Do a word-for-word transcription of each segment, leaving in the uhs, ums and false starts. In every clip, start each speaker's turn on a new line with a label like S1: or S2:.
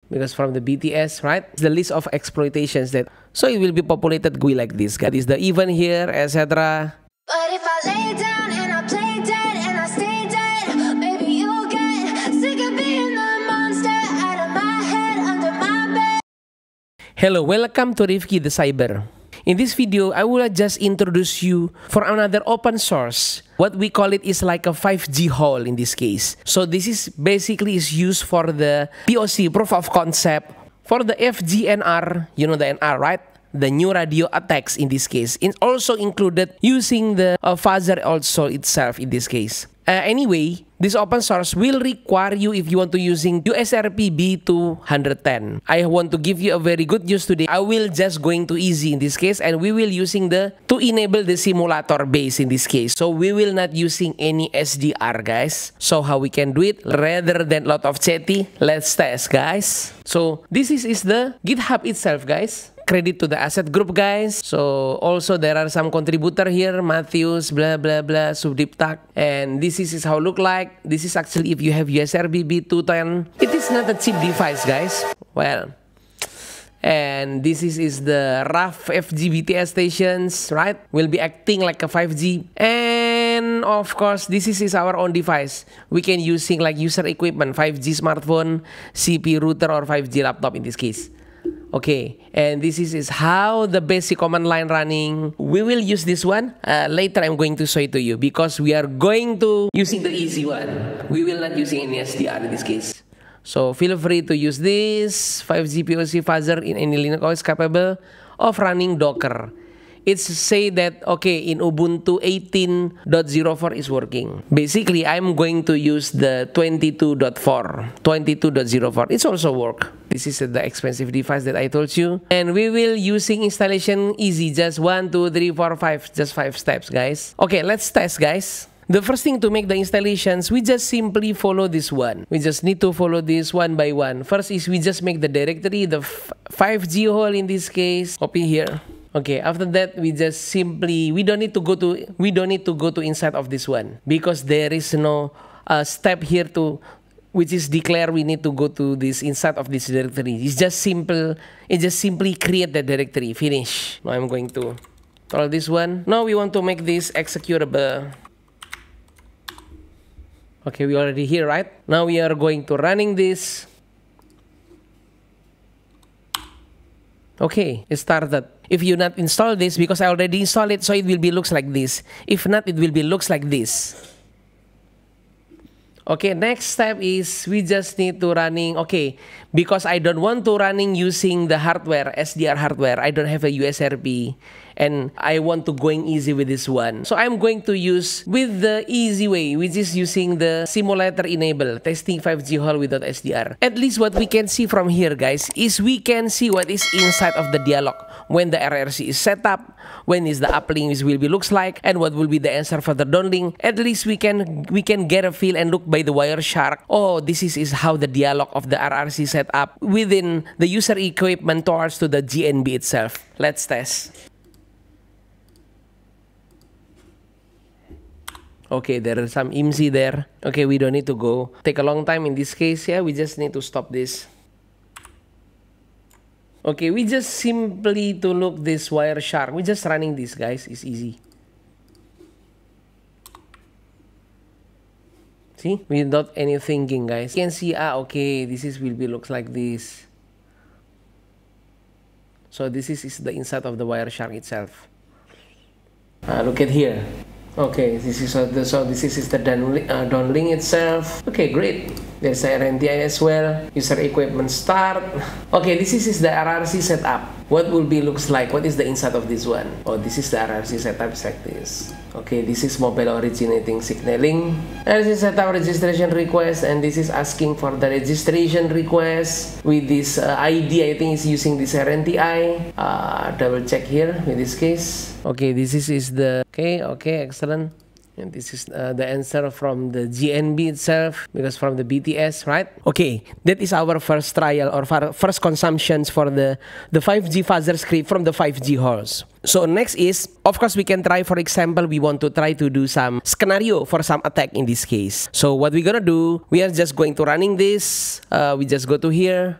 S1: because from the B T S, right? It's the list of exploitations that, so it will be populated G U I like this. That is the event here, et cetera.
S2: But if I lay down and I play dead and I stay dead, maybe you'll get sick of being the monster out of my head, under my bed.
S1: Hello, welcome to Rifki the Cyber. In this video, I will just introduce you for another open source. What we call it is like a five G Houl in this case. So this is basically is used for the P O C, proof of concept, for the F G N R, you know the N R, right? The new radio attacks in this case. It also included using the uh, Fuzzer also itself in this case. Uh, anyway, this open source will require you if you want to using U S R P B two ten. I want to give you a very good news today. I will just going to easy in this case, and we will using the to enable the simulator base in this case. So we will not using any S D R, guys. So how we can do it rather than lot of chatty? Let's test, guys. So this is, is the GitHub itself, guys. Credit to the asset group, guys. So also there are some contributor here, Matthews, blah blah blah, Subdiptak, and this is, is how it look like. This is actually if you have U S R P B two ten. It is not a cheap device, guys. Well, and this is, is the R A F F G B T S stations, right? Will be acting like a five G. And of course, this is, is our own device. We can using like user equipment, five G smartphone, C P router, or five G laptop in this case. Okay, and this is, is how the basic command line running. We will use this one. Uh, later, I'm going to show it to you because we are going to using the easy one. We will not using any S D R in this case. So feel free to use this five G P O C Fuzzer in any Linux O S capable of running Docker. It's say that, okay, in Ubuntu eighteen point zero four is working. Basically, I'm going to use the twenty-two point four. twenty-two point zero four. It's also work. This is the expensive device that I told you. And we will using installation easy. Just one, two, three, four, five. Just five steps, guys. Okay, let's test, guys. The first thing to make the installations, we just simply follow this one. We just need to follow this one by one. First is we just make the directory, the five G Houl in this case. Copy here. Okay, after that, we just simply, we don't need to go to, we don't need to go to inside of this one because there is no uh, step here to, which is declare we need to go to this inside of this directory. It's just simple, it just simply create the directory, finish. Now I'm going to call this one. Now we want to make this executable. Okay, we already here, right? Now we are going to running this. Okay, it started. If you not install this, because I already installed it, so it will be looks like this. If not, it will be looks like this. Okay, next step is we just need to running, okay, because I don't want to running using the hardware, S D R hardware. I don't have a U S R P and I want to going easy with this one. So I'm going to use with the easy way, which is using the simulator enable, testing five G Houl without S D R. At least what we can see from here, guys, is we can see what is inside of the dialog. When the R R C is set up, when is the uplink will be looks like, and what will be the answer for the downlink. At least we can we can get a feel and look by the Wireshark. Oh, this is, is how the dialog of the R R C set up within the user equipment towards to the G N B itself. Let's test. Okay, there is some I M S I there. Okay, we don't need to go. Take a long time in this case. Yeah, we just need to stop this. Okay, we just simply to look this Wireshark. We just running this, guys. It's easy. See, without any thinking, guys. You can see, ah, okay, this is will be looks like this. So this is, is the inside of the Wireshark itself. Ah, look at here. Okay, this is uh, the, so this is, is the downlink, uh, downlink itself. Okay, great. There's the R N T I as well. User equipment start. Okay, this is, is the R R C setup. What will be looks like? What is the inside of this one? Oh, this is the R R C setup like this. Okay, this is mobile originating signaling. R R C setup registration request, and this is asking for the registration request with this uh, I D. I think it's using this R N T I. Uh, double check here with this case. Okay, this is, is the okay. Okay, excellent. And this is uh, the answer from the G N B itself, because from the B T S, right? Okay, that is our first trial or first consumptions for the, the five G Fuzzer script from the five G Houls. So next is, of course, we can try, for example, we want to try to do some scenario for some attack in this case. So what we're gonna do, we are just going to running this. Uh, we just go to here.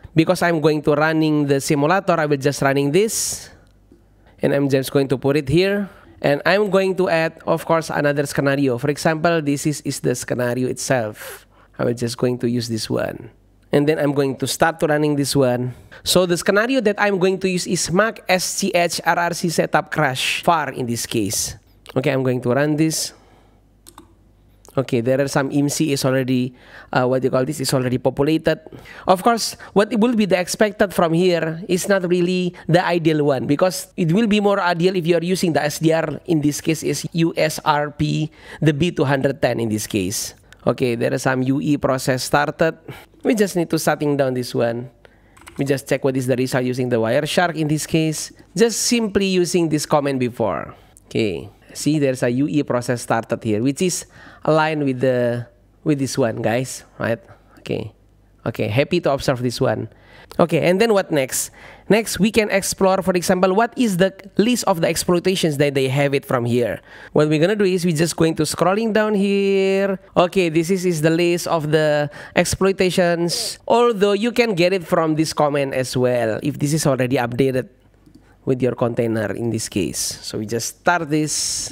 S1: because I'm going to running the simulator, I will just running this. And I'm just going to put it here. And I'm going to add, of course, another scenario. For example, this is, is the scenario itself. I will just going to use this one. And then I'm going to start to running this one. So the scenario that I'm going to use is Mac S G H R R C setup crash far in this case. Okay, I'm going to run this. Okay, there are some I M C is already, uh, what do you call this, is already populated. Of course, what will be the expected from here is not really the ideal one, because it will be more ideal if you are using the S D R. In this case is U S R P, the B two ten in this case. Okay, there is some U E process started. We just need to setting down this one. We just check what is the result using the Wireshark in this case. Just simply using this command before. Okay, see there's a U E process started here, which is aligned with the with this one, guys, right? Okay, okay, happy to observe this one. Okay, and then what next? Next, we can explore, for example, what is the list of the exploitations that they have it from here. What we're gonna do is we're just going to scrolling down here. Okay, this is, is the list of the exploitations, although you can get it from this comment as well, if this is already updated with your container in this case. So we just start this.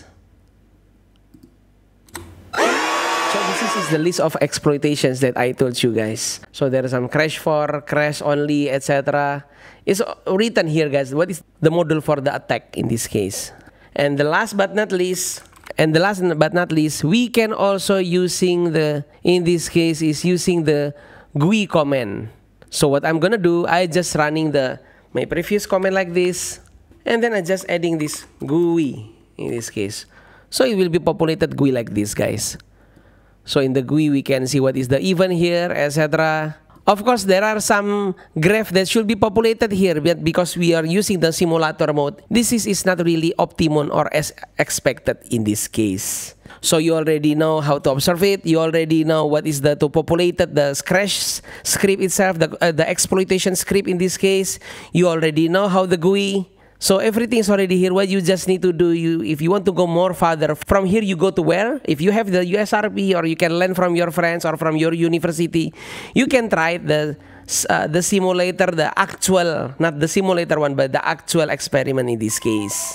S1: So this is the list of exploitations that I told you guys. So there are some crash for, crash only, et cetera. It's written here, guys, what is the module for the attack in this case. And the last but not least, and the last but not least, we can also using the, in this case, is using the G U I command. So what I'm gonna do, I just running the my previous command like this, and then I just adding this G U I in this case. So it will be populated G U I like this, guys. So in the G U I, we can see what is the event here, et cetera. Of course, there are some graph that should be populated here, but because we are using the simulator mode, this is, is not really optimum or as expected in this case. So you already know how to observe it. You already know what is the to populate the crash script itself, the, uh, the exploitation script in this case. You already know how the G U I. So everything is already here. What you just need to do, you if you want to go more further, from here you go to where? If you have the U S R P, or you can learn from your friends or from your university, you can try the uh, the simulator, the actual, not the simulator one, but the actual experiment in this case.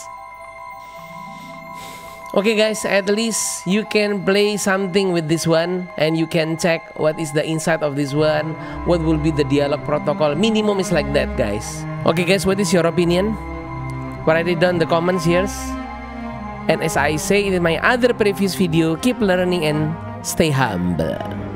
S1: Okay guys, at least you can play something with this one, and you can check what is the inside of this one, what will be the dialog protocol. Minimum is like that, guys. Okay guys, what is your opinion? Write it down in the comments here. And as I say in my other previous video, keep learning and stay humble.